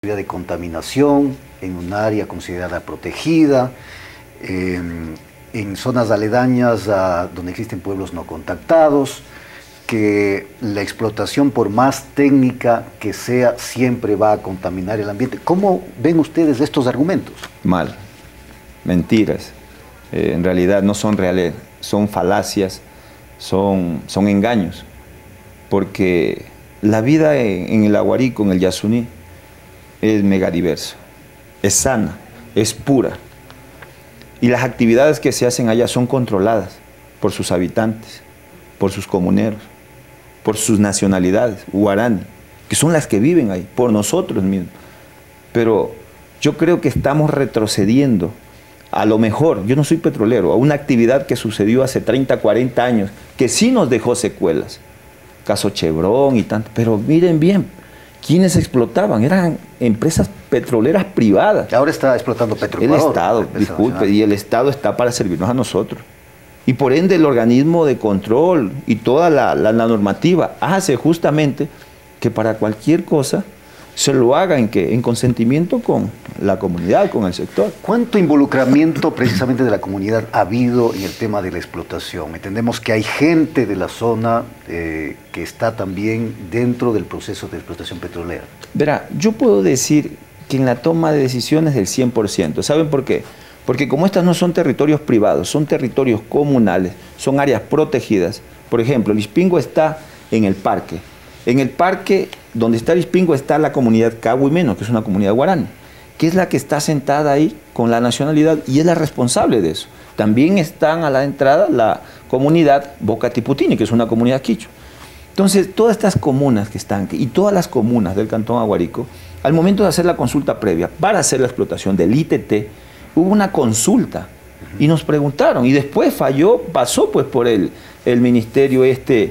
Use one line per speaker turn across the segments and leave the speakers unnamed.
de contaminación en un área considerada protegida, en zonas aledañas donde existen pueblos no contactados, que la explotación, por más técnica que sea, siempre va a contaminar el ambiente. ¿Cómo ven ustedes estos argumentos?
Mal, mentiras. En realidad no son reales, son falacias, son engaños. Porque la vida en el Aguarico, en el Yasuní, es megadiverso, es sana, es pura. Y las actividades que se hacen allá son controladas por sus habitantes, por sus comuneros, por sus nacionalidades, guaraní, que son las que viven ahí, por nosotros mismos. Pero yo creo que estamos retrocediendo, a lo mejor, yo no soy petrolero, a una actividad que sucedió hace 30, 40 años, que sí nos dejó secuelas. Caso Chevron y tanto, pero miren bien, ¿quiénes explotaban? Eran empresas petroleras privadas.
Ahora está explotando Petroecuador.
El Estado, disculpe, y el Estado está para servirnos a nosotros. Y por ende el organismo de control y toda la normativa hace justamente que para cualquier cosa se lo haga en consentimiento con la comunidad, con el sector.
¿Cuánto involucramiento precisamente de la comunidad ha habido en el tema de la explotación? Entendemos que hay gente de la zona que está también dentro del proceso de explotación petrolera.
Verá, yo puedo decir que en la toma de decisiones del 100%. ¿Saben por qué? Porque como estas no son territorios privados, son territorios comunales, son áreas protegidas. Por ejemplo, el Ispingo está en el parque. En el parque donde está el Ispingo está la comunidad Cahuimeno, que es una comunidad guaraní, que es la que está sentada ahí con la nacionalidad y es la responsable de eso. También están a la entrada la comunidad Bocatiputini, que es una comunidad quichua. Entonces, todas estas comunas que están aquí y todas las comunas del Cantón Aguarico, al momento de hacer la consulta previa para hacer la explotación del ITT, hubo una consulta y nos preguntaron y después pasó pues por el ministerio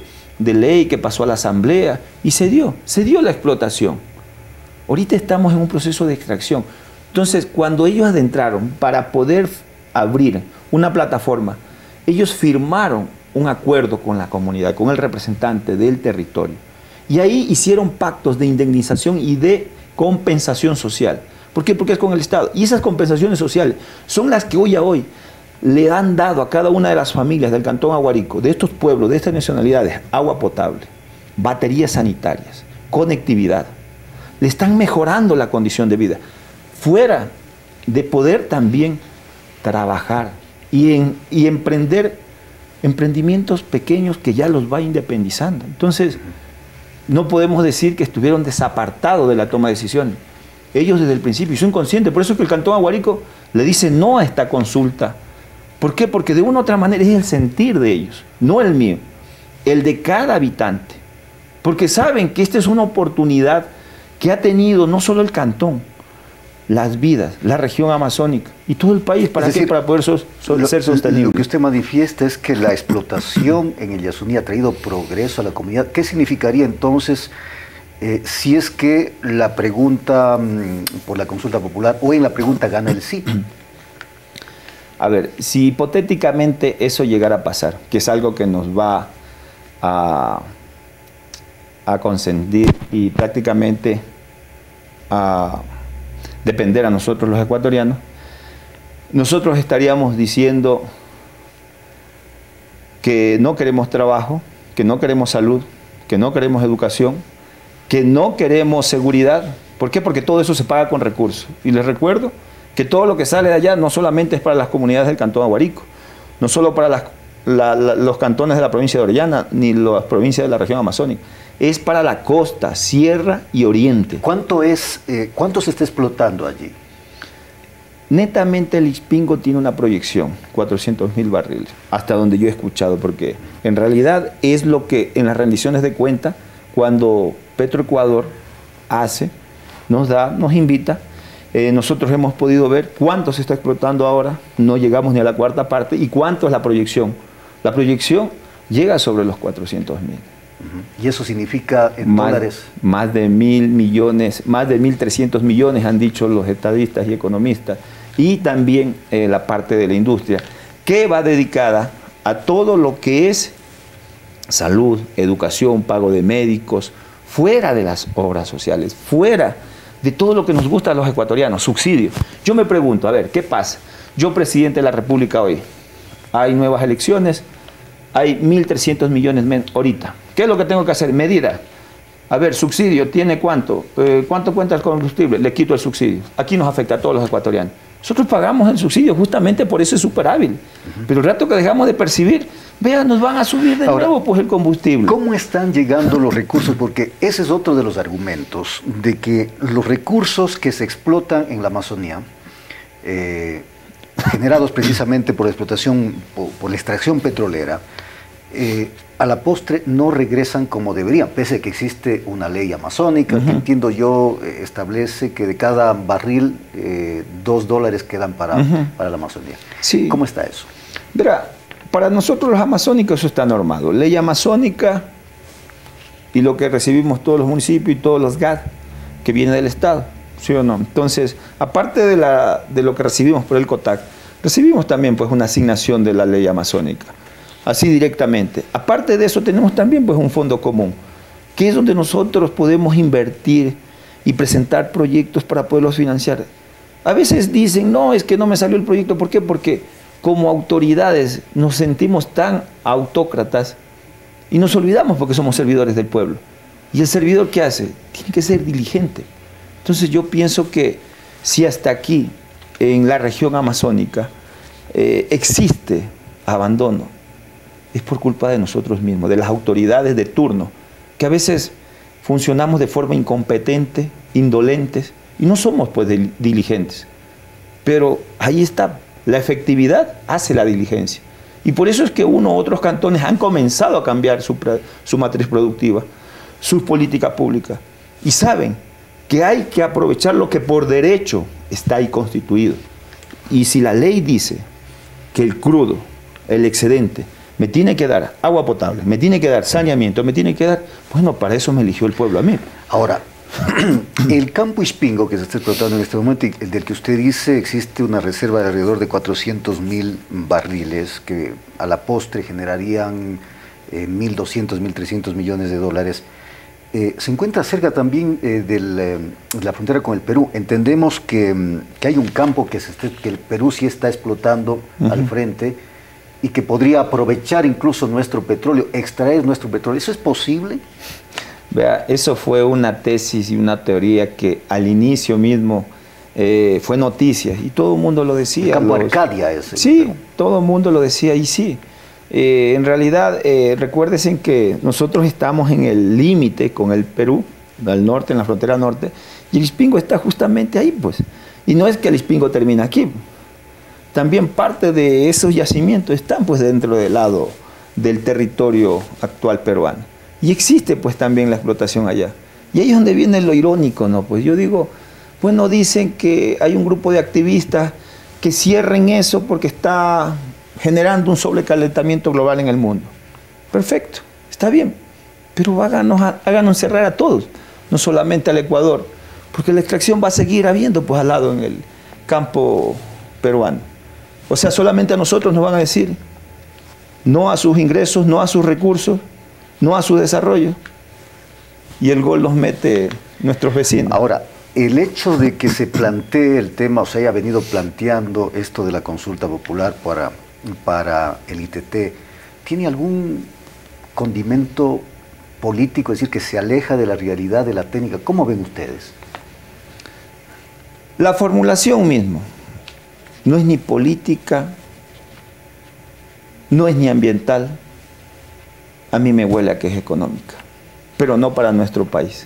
de ley que pasó a la asamblea y se dio la explotación. Ahorita estamos en un proceso de extracción. Entonces, cuando ellos adentraron para poder abrir una plataforma, ellos firmaron un acuerdo con la comunidad, con el representante del territorio. Y ahí hicieron pactos de indemnización y de compensación social. ¿Por qué? Porque es con el Estado. Y esas compensaciones sociales son las que hoy a hoy le han dado a cada una de las familias del Cantón Aguarico, de estos pueblos, de estas nacionalidades, agua potable, baterías sanitarias, conectividad. Le están mejorando la condición de vida. Fuera de poder también trabajar y emprender emprendimientos pequeños que ya los va independizando. Entonces, no podemos decir que estuvieron desapartados de la toma de decisiones. Ellos desde el principio son conscientes, por eso es que el Cantón Aguarico le dice no a esta consulta. ¿Por qué? Porque de una u otra manera es el sentir de ellos, no el mío, el de cada habitante. Porque saben que esta es una oportunidad que ha tenido no solo el cantón, las vidas, la región amazónica y todo el país. ¿Para qué? Para poder ser sostenible.
Lo que usted manifiesta es que la explotación en el Yasuní ha traído progreso a la comunidad. ¿Qué significaría entonces si es que la pregunta por la consulta popular o en la pregunta gana el sí?
A ver, si hipotéticamente eso llegara a pasar, que es algo que nos va a consentir y prácticamente a depender a nosotros los ecuatorianos, nosotros estaríamos diciendo que no queremos trabajo, que no queremos salud, que no queremos educación, que no queremos seguridad. ¿Por qué? Porque todo eso se paga con recursos. Y les recuerdo que todo lo que sale de allá no solamente es para las comunidades del Cantón Aguarico, no solo para los cantones de la provincia de Orellana, ni las provincias de la región amazónica, es para la costa, sierra y oriente.
¿Cuánto se está explotando allí?
Netamente el Ispingo tiene una proyección, 400.000 barriles, hasta donde yo he escuchado, porque en realidad es lo que en las rendiciones de cuenta, cuando Petroecuador nos invita, nosotros hemos podido ver cuánto se está explotando ahora, no llegamos ni a la cuarta parte, y cuánto es la proyección. La proyección llega sobre los 400.000.
¿Y eso significa en dólares?
Más de 1.000 millones, más de 1.300 millones han dicho los estadistas y economistas, y también la parte de la industria, que va dedicada a todo lo que es salud, educación, pago de médicos, fuera de las obras sociales, fuera de todo lo que nos gusta a los ecuatorianos, subsidios. Yo me pregunto, a ver, ¿qué pasa? Yo, presidente de la República hoy, hay nuevas elecciones, hay 1.300 millones menos ahorita. ¿Qué es lo que tengo que hacer? Medida. A ver, subsidio, ¿tiene cuánto? ¿Cuánto cuenta el combustible? Le quito el subsidio. Aquí nos afecta a todos los ecuatorianos. Nosotros pagamos el subsidio justamente por ese superávit. Pero el rato que dejamos de percibir, vean, nos van a subir de nuevo pues el combustible.
¿Cómo están llegando los recursos? Porque ese es otro de los argumentos, de que los recursos que se explotan en la Amazonía, generados precisamente por la explotación, por la extracción petrolera, a la postre no regresan como deberían, pese a que existe una ley amazónica, que entiendo yo establece que de cada barril $2 quedan para la Amazonía.
Sí.
¿Cómo está eso?
Verá, para nosotros los amazónicos eso está normado. Ley amazónica y lo que recibimos todos los municipios y todos los GAD que viene del Estado, ¿sí o no? Entonces, aparte de lo que recibimos por el COTAC, recibimos también pues una asignación de la ley amazónica. Así directamente. Aparte de eso tenemos también pues un fondo común, que es donde nosotros podemos invertir y presentar proyectos para poderlos financiar. A veces dicen, no, es que no me salió el proyecto. ¿Por qué? Porque como autoridades nos sentimos tan autócratas y nos olvidamos porque somos servidores del pueblo. ¿Y el servidor qué hace? Tiene que ser diligente. Entonces yo pienso que si hasta aquí, en la región amazónica, existe abandono, es por culpa de nosotros mismos, de las autoridades de turno, que a veces funcionamos de forma incompetente, indolentes, y no somos pues diligentes. Pero ahí está, la efectividad hace la diligencia. Y por eso es que uno u otros cantones han comenzado a cambiar su matriz productiva, sus políticas públicas, y saben que hay que aprovechar lo que por derecho está ahí constituido. Y si la ley dice que el crudo, el excedente, me tiene que dar agua potable, me tiene que dar saneamiento, me tiene que dar... Bueno, para eso me eligió el pueblo a mí.
Ahora, el campo Ispingo que se está explotando en este momento, y el del que usted dice, existe una reserva de alrededor de 400.000 barriles que a la postre generarían 1.200, 1.300 millones de dólares. Se encuentra cerca también de la frontera con el Perú. Entendemos que hay un campo que el Perú sí está explotando al frente, y que podría aprovechar incluso nuestro petróleo, extraer nuestro petróleo. ¿Eso es posible?
Vea, eso fue una tesis y una teoría que al inicio mismo fue noticia y todo el mundo lo decía.
El campo Arcadia ese.
Sí, todo el mundo lo decía y sí. En realidad, recuérdense que nosotros estamos en el límite con el Perú, al norte, en la frontera norte, y el Ispingo está justamente ahí, pues. Y no es que el Ispingo termina aquí. También parte de esos yacimientos están pues dentro del lado del territorio actual peruano. Y existe pues también la explotación allá. Y ahí es donde viene lo irónico, ¿no? Pues yo digo, bueno, dicen que hay un grupo de activistas que cierren eso porque está generando un sobrecalentamiento global en el mundo. Perfecto, está bien, pero háganos cerrar a todos, no solamente al Ecuador, porque la extracción va a seguir habiendo pues al lado en el campo peruano. O sea, solamente a nosotros nos van a decir no a sus ingresos, no a sus recursos, no a su desarrollo. Y el gol los mete nuestros vecinos.
Ahora, el hecho de que se plantee el tema, o se haya venido planteando esto de la consulta popular para el ITT, ¿tiene algún condimento político, es decir, que se aleja de la realidad, de la técnica? ¿Cómo ven ustedes?
La formulación mismo no es ni política, no es ni ambiental, a mí me huele a que es económica, pero no para nuestro país.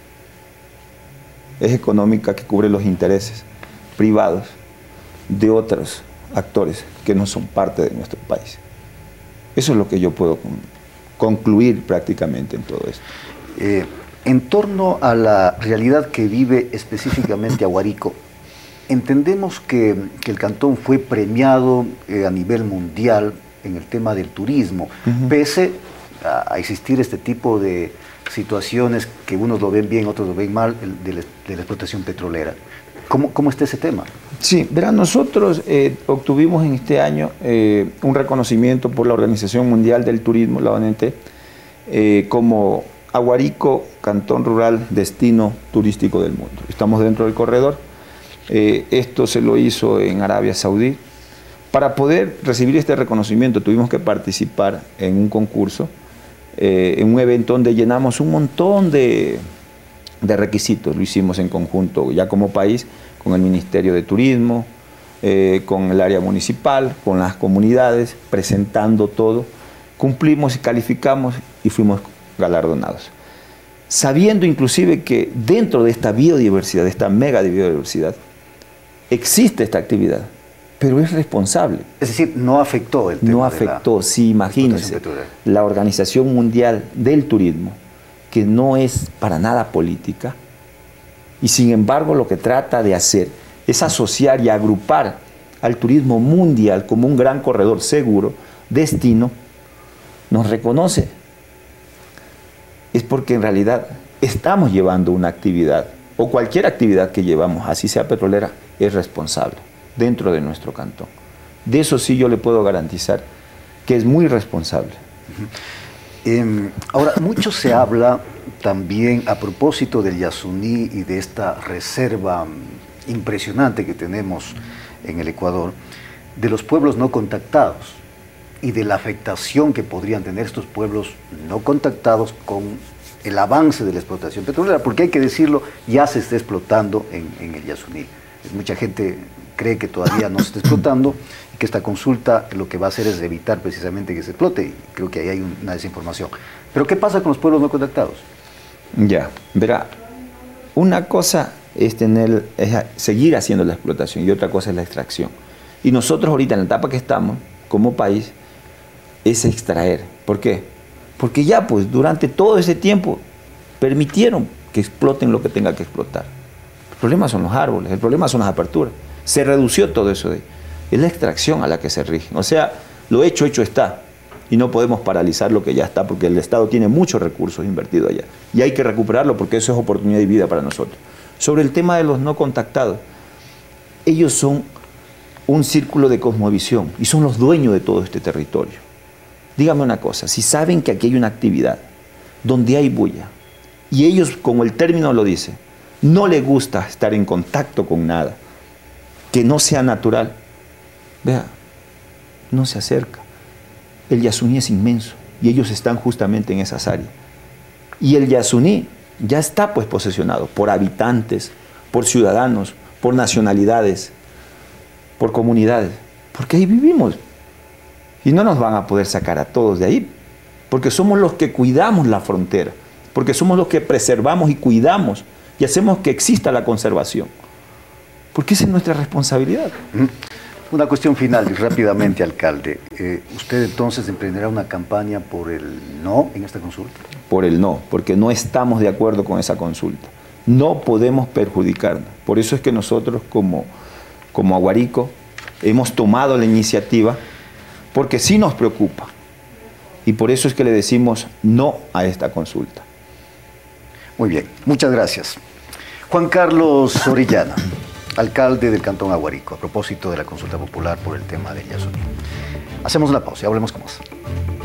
Es económica que cubre los intereses privados de otros actores que no son parte de nuestro país. Eso es lo que yo puedo concluir prácticamente en todo esto.
En torno a la realidad que vive específicamente Aguarico, entendemos que el cantón fue premiado a nivel mundial en el tema del turismo, pese a existir este tipo de situaciones que unos lo ven bien, otros lo ven mal, de la explotación petrolera. ¿Cómo está ese tema?
Sí, verán, nosotros obtuvimos en este año un reconocimiento por la Organización Mundial del Turismo, la ONT, como Aguarico, cantón rural, destino turístico del mundo. Estamos dentro del corredor. Esto se lo hizo en Arabia Saudí. Para poder recibir este reconocimiento tuvimos que participar en un concurso, en un evento donde llenamos un montón de requisitos. Lo hicimos en conjunto ya como país con el Ministerio de Turismo, con el área municipal, con las comunidades, presentando todo. Cumplimos y calificamos y fuimos galardonados. Sabiendo inclusive que dentro de esta biodiversidad, de esta mega biodiversidad, existe esta actividad, pero es responsable.
Es decir, no afectó el tema.
No afectó, sí, imagínense, la Organización Mundial del Turismo, que no es para nada política, y sin embargo lo que trata de hacer es asociar y agrupar al turismo mundial como un gran corredor seguro, destino, nos reconoce. Es porque en realidad estamos llevando una actividad, o cualquier actividad que llevamos, así sea petrolera, es responsable dentro de nuestro cantón. De eso sí yo le puedo garantizar que es muy responsable.
Ahora, mucho se habla también a propósito del Yasuní y de esta reserva impresionante que tenemos en el Ecuador, de los pueblos no contactados y de la afectación que podrían tener estos pueblos no contactados con el avance de la explotación petrolera, porque hay que decirlo, ya se está explotando en el Yasuní. Mucha gente cree que todavía no se está explotando y que esta consulta lo que va a hacer es evitar precisamente que se explote, y creo que ahí hay una desinformación. Pero ¿qué pasa con los pueblos no contactados?
Ya, verá, una cosa es seguir haciendo la explotación y otra cosa es la extracción. Y nosotros ahorita en la etapa que estamos, como país, es extraer. ¿Por qué? Porque ya pues durante todo ese tiempo permitieron que exploten lo que tenga que explotar. El problema son los árboles, el problema son las aperturas. Se redució todo eso de ahí. Es la extracción a la que se rigen. O sea, lo hecho está. Y no podemos paralizar lo que ya está, porque el Estado tiene muchos recursos invertidos allá. Y hay que recuperarlo porque eso es oportunidad y vida para nosotros. Sobre el tema de los no contactados, ellos son un círculo de cosmovisión y son los dueños de todo este territorio. Dígame una cosa, si saben que aquí hay una actividad donde hay bulla, y ellos, como el término lo dice, no les gusta estar en contacto con nada que no sea natural, vea, no se acerca. El Yasuní es inmenso y ellos están justamente en esas áreas. Y el Yasuní ya está pues posesionado por habitantes, por ciudadanos, por nacionalidades, por comunidades, porque ahí vivimos. Y no nos van a poder sacar a todos de ahí, porque somos los que cuidamos la frontera, porque somos los que preservamos y cuidamos y hacemos que exista la conservación, porque esa es nuestra responsabilidad.
Una cuestión final y rápidamente, alcalde. ¿Usted entonces emprenderá una campaña por el no en esta consulta?
Por el no, porque no estamos de acuerdo con esa consulta. No podemos perjudicarnos. Por eso es que nosotros como Aguarico hemos tomado la iniciativa, porque sí nos preocupa. Y por eso es que le decimos no a esta consulta.
Muy bien, muchas gracias. Juan Carlos Orellana, alcalde del Cantón Aguarico, a propósito de la consulta popular por el tema del Yasuní. Hacemos una pausa y hablemos con más.